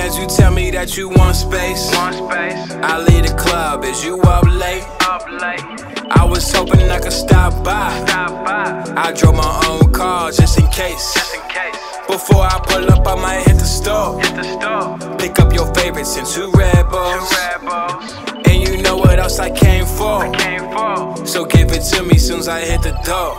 as you tell me that you want space, I leave the club as you up late. I was hoping I could stop by. I drove my own car just in case. Before I pull up, I might hit the store. Pick up your favorites and 2 Red Bulls. And you know what else I came for. So give it to me soon as I hit the door.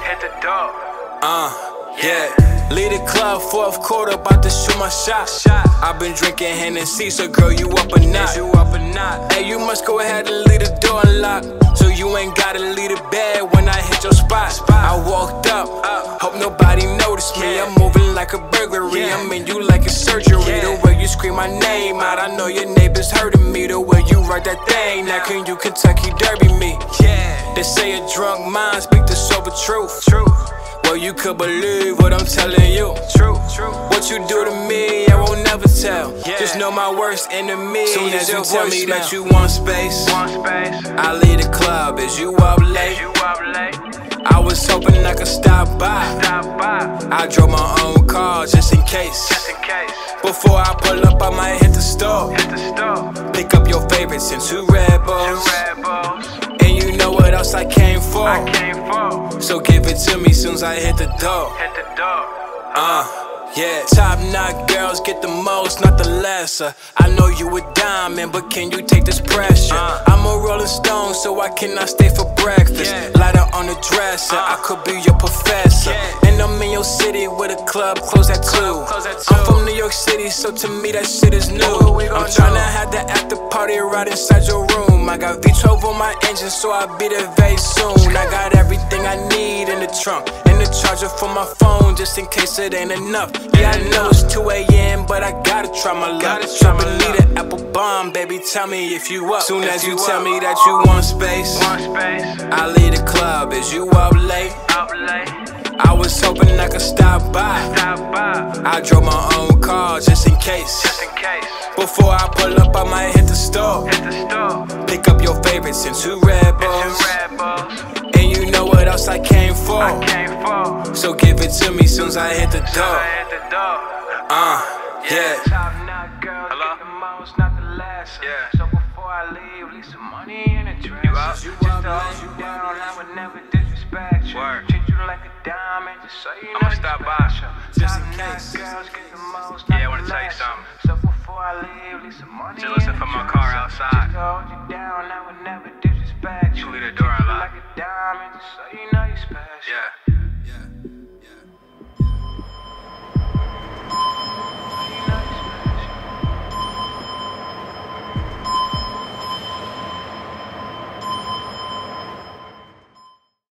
Yeah. Lead the club, 4th quarter, about to shoot my shot. I've been drinking Hennessy, so girl, you up or not? Hey, you must go ahead and leave the door unlocked, so you ain't gotta leave the bed when I hit your spot. I walked up, hope nobody noticed me. I'm moving like a burglary, I'm in you like a surgery. The way you scream my name out, I know your neighbors hurting me. The way you write that thing, now can you Kentucky Derby me? They say a drunk mind speak the sober truth. Well, you could believe what I'm telling you. What you do to me, I won't never tell. Just know my worst enemy. Soon as you tell me that you want space, I leave the club as you up late. I was hoping I could stop by. I drove my own car just in case. Before I pull up, I might hit the store. Pick up your favorites and 2 Red Bulls. And you know what else I came for. So give it to me soon as I hit the door. Yeah. Top-notch girls get the most, not the lesser. I know you a diamond, but can you take this pressure? I'm a Rolling Stone, so I cannot stay for breakfast. Lighter on the dresser, I could be your professor. And I'm in your city with a club close at 2. I'm from New York City, so to me that shit is new. I'm tryna have the after party right inside your room. I got V12 on my engine, so I'll be there very soon. I got everything I need in the trunk, and the charger for my phone, just in case it ain't enough. Yeah, I know it's 2 AM, but I gotta try my luck. Shopping need an apple bomb, baby, tell me if you up. Soon as you tell me that you want space, I leave the club as you up late. I was hoping I could stop by. I drove my own car just in case. Before I pull up, I might hit the store. Pick up your favorites and 2 Red Bulls. And you know what else I came for. So give it to me soon as I hit the door. Yeah. So before I leave some money in a dress. Just to hold you down, I would never disrespect you. Treat you like a diamond, just so you know. I'ma stop by, just in case. Yeah, I wanna tell you something. So before I leave some money in a dress. Just listen for my car outside. Just to hold you down, I would never disrespect you. Leave the door unlocked. Like a diamond, just so you know you're special. Yeah.